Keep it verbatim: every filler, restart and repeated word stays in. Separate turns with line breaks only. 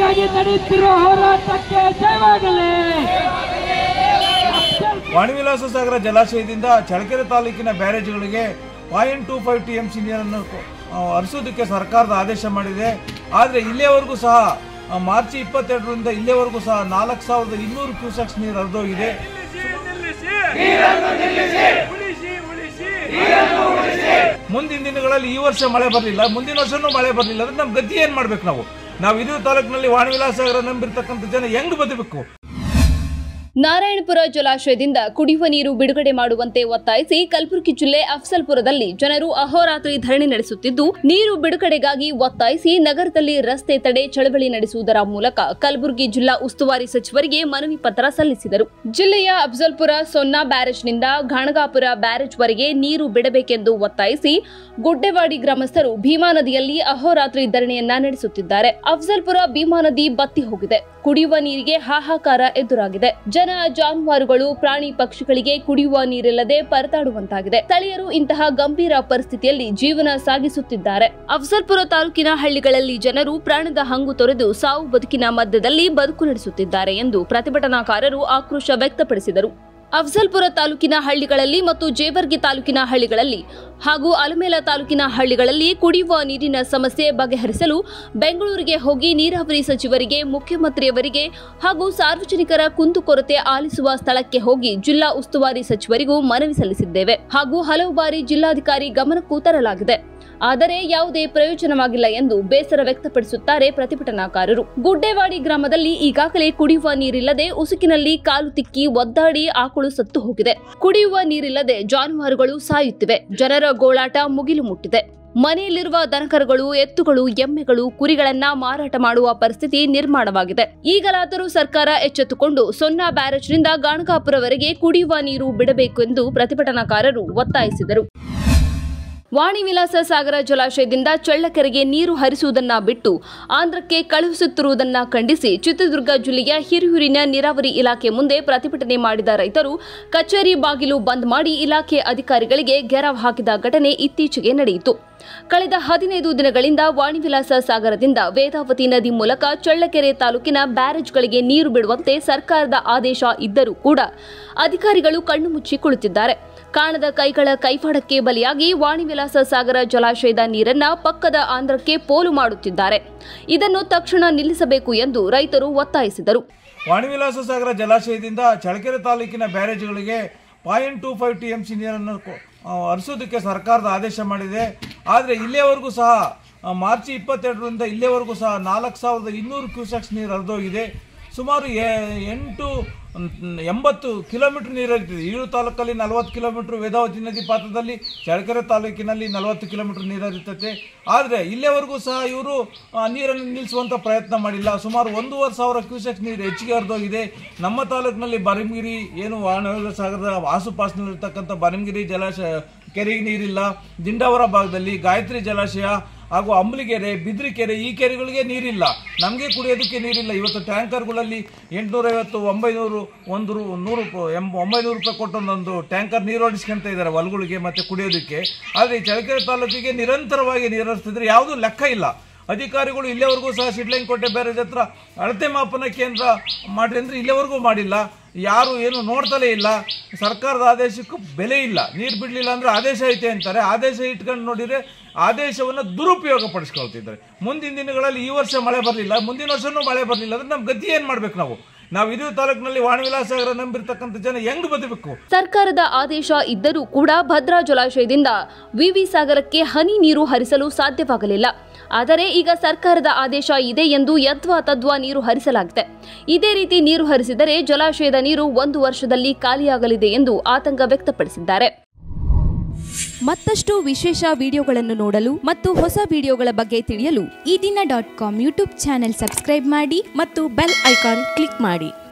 ನೀರಿಗಾಗಿ ನಡೆಯುತ್ತಿರುವ ಹೋರಾಟಕ್ಕೆ ಜಯವಾಗಲಿ.
ವಾಣಿವಿಲಾಸ ಸಾಗರ ಜಲಾಶಯದಿಂದ ಚಳ್ಳಕೆರೆ ತಾಲೂಕಿನ ಬ್ಯಾರೇಜ್ಗಳಿಗೆ point two five T M C ನೀರನ್ನು ಹರಿಸೋದಕ್ಕೆ ಸರ್ಕಾರದ ಆದೇಶ ಮಾಡಿದೆ. ಆದರೆ ಇಲ್ಲಿಯವರೆಗೂ ಸಹ ಮಾರ್ಚ್ ಇಪ್ಪತ್ತೆರಡರಿಂದ ಇಲ್ಲಿಯವರೆಗೂ ಸಹ ನಾಲ್ಕು ಸಾವಿರದ ಇನ್ನೂರು ಕ್ಯೂಸೆಕ್ಸ್ ನೀರು ಹರಿದೋಗಿದೆ. ಮುಂದಿನ ದಿನಗಳಲ್ಲಿ ಈ ವರ್ಷ ಮಳೆ ಬರಲಿಲ್ಲ, ಮುಂದಿನ ವರ್ಷನೂ ಮಳೆ ಬರಲಿಲ್ಲ ಅಂದ್ರೆ ನಮ್ಮ ಗತಿ ಏನ್ ಮಾಡ್ಬೇಕು? ನಾವು ನಾವು ಇದು ತಾಲೂಕಿನಲ್ಲಿ ವಾಣಿವಿಲಾಸ ಸಾಗರ ನಂಬಿರ್ತಕ್ಕಂಥ ಜನ ಹೆಂಗ್ ಬದುಕಬೇಕು?
ನಾರಾಯಣಪುರ ಜಲಾಶಯದಿಂದ ಕುಡಿಯುವ ನೀರು ಬಿಡುಗಡೆ ಮಾಡುವಂತೆ ಒತ್ತಾಯಿಸಿ ಕಲಬುರಗಿ ಜಿಲ್ಲೆ ಅಫ್ಜಲ್ಪುರದಲ್ಲಿ ಜನರು ಅಹೋರಾತ್ರಿ ಧರಣಿ ನಡೆಸುತ್ತಿದ್ದು, ನೀರು ಬಿಡುಗಡೆಗಾಗಿ ಒತ್ತಾಯಿಸಿ ನಗರದಲ್ಲಿ ರಸ್ತೆ ತಡೆ ಚಳವಳಿ ನಡೆಸುವುದರ ಮೂಲಕ ಕಲಬುರಗಿ ಜಿಲ್ಲಾ ಉಸ್ತುವಾರಿ ಸಚಿವರಿಗೆ ಮನವಿ ಪತ್ರ ಸಲ್ಲಿಸಿದರು. ಜಿಲ್ಲೆಯ ಅಫ್ಜಲ್ಪುರ ಸೊನ್ನಾ ಬ್ಯಾರೇಜ್ನಿಂದ ಗಾಣಗಾಪುರ ಬ್ಯಾರೇಜ್ವರೆಗೆ ನೀರು ಬಿಡಬೇಕೆಂದು ಒತ್ತಾಯಿಸಿ ಗುಡ್ಡೆವಾಡಿ ಗ್ರಾಮಸ್ಥರು ಭೀಮಾ ನದಿಯಲ್ಲಿ ಅಹೋರಾತ್ರಿ ಧರಣಿಯನ್ನ ನಡೆಸುತ್ತಿದ್ದಾರೆ. ಅಫ್ಜಲ್ಪುರ ಭೀಮಾ ನದಿ ಬತ್ತಿ ಹೋಗಿದೆ. ಕುಡಿಯುವ ನೀರಿಗೆ ಹಾಹಾಕಾರ ಎದುರಾಗಿದೆ. ಜನ ಜಾನುವಾರುಗಳು ಪ್ರಾಣಿ ಪಕ್ಷಿಗಳಿಗೆ ಕುಡಿಯುವ ನೀರಿಲ್ಲದೆ ಪರದಾಡುವಂತಾಗಿದೆ. ಸ್ಥಳೀಯರು ಇಂತಹ ಗಂಭೀರ ಪರಿಸ್ಥಿತಿಯಲ್ಲಿ ಜೀವನ ಸಾಗಿಸುತ್ತಿದ್ದಾರೆ. ಅಫ್ಜಲ್ಪುರ ತಾಲೂಕಿನ ಹಳ್ಳಿಗಳಲ್ಲಿ ಜನರು ಪ್ರಾಣದ ಹಂಗು ತೊರೆದು ಸಾವು ಬದುಕಿನ ಮಧ್ಯದಲ್ಲಿ ಬದುಕು ನಡೆಸುತ್ತಿದ್ದಾರೆ ಎಂದು ಪ್ರತಿಭಟನಾಕಾರರು ಆಕ್ರೋಶ ವ್ಯಕ್ತಪಡಿಸಿದರು. ಅಫ್ಜಲ್ಪುರ ತಾಲೂಕಿನ ಹಳ್ಳಿಗಳಲ್ಲಿ ಮತ್ತು ಜೇವರ್ಗಿ ತಾಲೂಕಿನ ಹಳ್ಳಿಗಳಲ್ಲಿ ಹಾಗೂ ಅಲಮೇಲ ತಾಲೂಕಿನ ಹಳ್ಳಿಗಳಲ್ಲಿ ಕುಡಿಯುವ ನೀರಿನ ಸಮಸ್ಯೆ ಬಗೆಹರಿಸಲು ಬೆಂಗಳೂರಿಗೆ ಹೋಗಿ ನೀರಾವರಿ ಸಚಿವರಿಗೆ, ಮುಖ್ಯಮಂತ್ರಿಯವರಿಗೆ ಹಾಗೂ ಸಾರ್ವಜನಿಕರ ಕುಂದುಕೊರತೆ ಆಲಿಸುವ ಸ್ಥಳಕ್ಕೆ ಹೋಗಿ ಜಿಲ್ಲಾ ಉಸ್ತುವಾರಿ ಸಚಿವರಿಗೂ ಮನವಿ ಸಲ್ಲಿಸಿದ್ದೇವೆ ಹಾಗೂ ಹಲವು ಬಾರಿ ಜಿಲ್ಲಾಧಿಕಾರಿ ಗಮನಕ್ಕೂ ತರಲಾಗಿದೆ. ಆದರೆ ಯಾವುದೇ ಪ್ರಯೋಜನವಾಗಿಲ್ಲ ಎಂದು ಬೇಸರ ವ್ಯಕ್ತಪಡಿಸುತ್ತಾರೆ ಪ್ರತಿಭಟನಾಕಾರರು. ಗುಡ್ಡೆವಾಡಿ ಗ್ರಾಮದಲ್ಲಿ ಈಗಾಗಲೇ ಕುಡಿಯುವ ನೀರಿಲ್ಲದೆ ಉಸುಕಿನಲ್ಲಿ ಕಾಲು ತಿಕ್ಕಿ ಒದ್ದಾಡಿ ಆಕಳು ಸತ್ತು ಹೋಗಿದೆ. ಕುಡಿಯುವ ನೀರಿಲ್ಲದೆ ಜಾನುವಾರುಗಳು ಸಾಯುತ್ತಿವೆ. ಜನರ ಗೋಳಾಟ ಮುಗಿಲು ಮುಟ್ಟಿದೆ. ಮನೆಯಲ್ಲಿರುವ ದನಕರುಗಳು, ಎತ್ತುಗಳು, ಎಮ್ಮೆಗಳು, ಕುರಿಗಳನ್ನ ಮಾರಾಟ ಮಾಡುವ ಪರಿಸ್ಥಿತಿ ನಿರ್ಮಾಣವಾಗಿದೆ. ಈಗಲಾದರೂ ಸರ್ಕಾರ ಎಚ್ಚೆತ್ತುಕೊಂಡು ಸೊನ್ನಾ ಬ್ಯಾರೇಜ್ನಿಂದ ಗಾಣಗಾಪುರವರೆಗೆ ಕುಡಿಯುವ ನೀರು ಬಿಡಬೇಕು ಎಂದು ಪ್ರತಿಭಟನಾಕಾರರು ಒತ್ತಾಯಿಸಿದರು. ವಾಣಿವಿಲಾಸ ಸಾಗರ ಜಲಾಶಯದಿಂದ ಚಳ್ಳಕೆರೆಗೆ ನೀರು ಹರಿಸುವುದನ್ನ ಬಿಟ್ಟು ಆಂಧ್ರಕ್ಕೆ ಕಳುಹಿಸುತ್ತಿರುವುದನ್ನ ಖಂಡಿಸಿ ಚಿತ್ರದುರ್ಗ ಜಿಲ್ಲೆಯ ಹಿರಿಯೂರಿನ ನೀರಾವರಿ ಇಲಾಖೆ ಮುಂದೆ ಪ್ರತಿಭಟನೆ ಮಾಡಿದ ರೈತರು ಕಚೇರಿ ಬಾಗಿಲು ಬಂದ್ ಮಾಡಿ ಇಲಾಖೆ ಅಧಿಕಾರಿಗಳಿಗೆ ಘೇರಾವ್ ಹಾಕಿದ ಘಟನೆ ಇತ್ತೀಚೆಗೆ ನಡೆಯಿತು. ಕಳೆದ ಹದಿನೈದು ದಿನಗಳಿಂದ ವಾಣಿವಿಲಾಸ ಸಾಗರದಿಂದ ವೇದಾವತಿ ನದಿ ಮೂಲಕ ಚಳ್ಳಕೆರೆ ತಾಲೂಕಿನ ಬ್ಯಾರೇಜ್ಗಳಿಗೆ ನೀರು ಬಿಡುವಂತೆ ಸರ್ಕಾರದ ಆದೇಶ ಇದ್ದರೂ ಕೂಡ ಅಧಿಕಾರಿಗಳು ಕಣ್ಣು ಮುಚ್ಚಿ ಕುಳಿತಿದ್ದಾರೆ. ಕಾಣದ ಕೈಗಳ ಕೈವಾಡಕ್ಕೆ ಬಲಿಯಾಗಿ ವಾಣಿವಿಲಾಸ ಸಾಗರ ಜಲಾಶಯದ ನೀರನ್ನ ಪಕ್ಕದ ಆಂಧ್ರಕ್ಕೆ ಪೋಲು ಮಾಡುತ್ತಿದ್ದಾರೆ. ಇದನ್ನು ತಕ್ಷಣ ನಿಲ್ಲಿಸಬೇಕು ಎಂದು ರೈತರು ಒತ್ತಾಯಿಸಿದರು.
ವಾಣಿವಿಲಾಸ ಸಾಗರ ಜಲಾಶಯದಿಂದ ಚಳ್ಳಕೆರೆ ತಾಲೂಕಿನ ಬ್ಯಾರೇಜ್ಗಳಿಗೆ point two five T M C ನೀರನ್ನು ಹರಿಸೋದಕ್ಕೆ ಸರ್ಕಾರದ ಆದೇಶ ಮಾಡಿದೆ. ಆದರೆ ಇಲ್ಲಿಯವರೆಗೂ ಸಹ ಮಾರ್ಚ್ ಇಪ್ಪತ್ತೆರಡರಿಂದ ಇಲ್ಲಿಯವರೆಗೂ ಸಹ ನಾಲ್ಕು ಸಾವಿರದ ಇನ್ನೂರು ಕ್ಯೂಸೆಕ್ಸ್ ನೀರು ಹರಿದೋಗಿದೆ. ಸುಮಾರು ಎಂಟು ಎಂಬತ್ತು ಕಿಲೋಮೀಟರ್ ನೀರು ಹರಿತಿದೆ. ಈಳು ತಾಲೂಕಲ್ಲಿ ನಲವತ್ತು ಕಿಲೋಮೀಟರ್, ವೇದಾವತಿ ನದಿ ಪಾತ್ರದಲ್ಲಿ ಚಳ್ಳಕೆರೆ ತಾಲೂಕಿನಲ್ಲಿ ನಲವತ್ತು ಕಿಲೋಮೀಟರ್ ನೀರು ಹರಿತೈತೆ. ಆದರೆ ಇಲ್ಲಿಯವರೆಗೂ ಸಹ ಇವರು ನೀರನ್ನು ನಿಲ್ಲಿಸುವಂಥ ಪ್ರಯತ್ನ ಮಾಡಿಲ್ಲ. ಸುಮಾರು ಒಂದೂವರೆ ಸಾವಿರ ಕ್ಯೂಸೆಕ್ಸ್ ನೀರು ಹೆಚ್ಚಿಗೆ ಹರಿದೋಗಿದೆ. ನಮ್ಮ ತಾಲೂಕಿನಲ್ಲಿ ಬರಿಮಗಿರಿ ಏನು ವಾಣಿವಿಲಾಸ ಸಾಗರದ ಆಸುಪಾಸಿನಲ್ಲಿರ್ತಕ್ಕಂಥ ಬರಿಮಗಿರಿ ಜಲಾಶಯ ಕೆರೆಗೆ ನೀರಿಲ್ಲ. ದಿಂಡಾವರ ಭಾಗದಲ್ಲಿ ಗಾಯತ್ರಿ ಜಲಾಶಯ ಹಾಗೂ ಅಂಬ್ಲಿಗೆರೆ, ಬಿದ್ರಿಕೆರೆ ಈ ಕೆರೆಗಳಿಗೆ ನೀರಿಲ್ಲ. ನಮಗೆ ಕುಡಿಯೋದಕ್ಕೆ ನೀರಿಲ್ಲ. ಇವತ್ತು ಟ್ಯಾಂಕರ್ಗಳಲ್ಲಿ ಎಂಟುನೂರೈವತ್ತು ಒಂಬೈನೂರು ಒಂದು ನೂರು ಎಂ ಒಂಬೈನೂರು ರೂಪಾಯಿ ಕೊಟ್ಟೊಂದೊಂದು ಟ್ಯಾಂಕರ್ ನೀರು ಹೊಡಿಸ್ಕೊಂತ ಇದ್ದಾರೆ ಹೊಲಗಳಿಗೆ ಮತ್ತು ಕುಡಿಯೋದಕ್ಕೆ. ಆದರೆ ಈ ಚಳ್ಳಕೆರೆ ತಾಲೂಕಿಗೆ ನಿರಂತರವಾಗಿ ನೀರು ಹರಿಸ್ತಿದ್ರೆ ಯಾವುದೂ ಲೆಕ್ಕ ಇಲ್ಲ. ಅಧಿಕಾರಿಗಳು ಇಲ್ಲಿಯವರೆಗೂ ಸಹ ಸಿಡ್ಲಂಕೋಟೆ ಬ್ಯಾರೇಜ್ ಹತ್ರ ಅಳತೆ ಮಾಪನ ಕೇಂದ್ರ ಮಾಡಿ ಅಂದರೆ ಇಲ್ಲಿವರೆಗೂ ಮಾಡಿಲ್ಲ. ಯಾರು ಏನು ನೋಡ್ತಲೇ ಇಲ್ಲ. ಸರ್ಕಾರದ ಆದೇಶಕ್ಕೂ ಬೆಲೆ ಇಲ್ಲ. ನೀರು ಬಿಡಲಿಲ್ಲ ಅಂದರೆ ಆದೇಶ ಐತೆ ಅಂತಾರೆ. ಆದೇಶ ಇಟ್ಕೊಂಡು ನೋಡಿದರೆ ಆದೇಶವನ್ನು ದುರುಪಯೋಗ ಪಡಿಸ್ಕೊಳ್ತಿದ್ದಾರೆ. ಮುಂದಿನ ದಿನಗಳಲ್ಲಿ ಈ ವರ್ಷ ಮಳೆ ಬರಲಿಲ್ಲ, ಮುಂದಿನ ವರ್ಷನೂ ಮಳೆ ಬರಲಿಲ್ಲ ಅಂದ್ರೆ ನಮ್ಮ ಗತಿ ಏನು ಮಾಡ್ಬೇಕು? ನಾವು ನಾವು ಇದು ತಾಲೂಕಿನಲ್ಲಿ ವಾಣಿವಿಲಾಸ ಸಾಗರ ನಂಬಿರ್ತಕ್ಕಂಥ ಜನ ಹೆಂಗ್ ಬದುಕಬೇಕು?
ಸರ್ಕಾರದ ಆದೇಶ ಇದ್ದರೂ ಕೂಡ ಭದ್ರಾ ಜಲಾಶಯದಿಂದ ವಿವಿ ಸಾಗರಕ್ಕೆ ಹನಿ ನೀರು ಹರಿಸಲು ಸಾಧ್ಯವಾಗಲಿಲ್ಲ. ಆದರೆ ಈಗ ಸರ್ಕಾರದ ಆದೇಶ ಇದೆ ಎಂದು ಯದ್ವಾ ತದ್ವಾ ನೀರು ಹರಿಸಲಾಗಿದೆ. ಇದೇ ರೀತಿ ನೀರು ಹರಿಸಿದರೆ ಜಲಾಶಯದ ನೀರು ಒಂದು ವರ್ಷದಲ್ಲಿ ಖಾಲಿಯಾಗಲಿದೆ ಎಂದು ಆತಂಕ ವ್ಯಕ್ತಪಡಿಸಿದ್ದಾರೆ.
ಮತ್ತಷ್ಟು ವಿಶೇಷ ವಿಡಿಯೋಗಳನ್ನು ನೋಡಲು ಮತ್ತು ಹೊಸ ವಿಡಿಯೋಗಳ ಬಗ್ಗೆ ತಿಳಿಯಲು ಈ ದಿನ dot com YouTube channel subscribe ಮಾಡಿ ಮತ್ತು ಬೆಲ್ ಐಕಾನ್ ಕ್ಲಿಕ್ ಮಾಡಿ.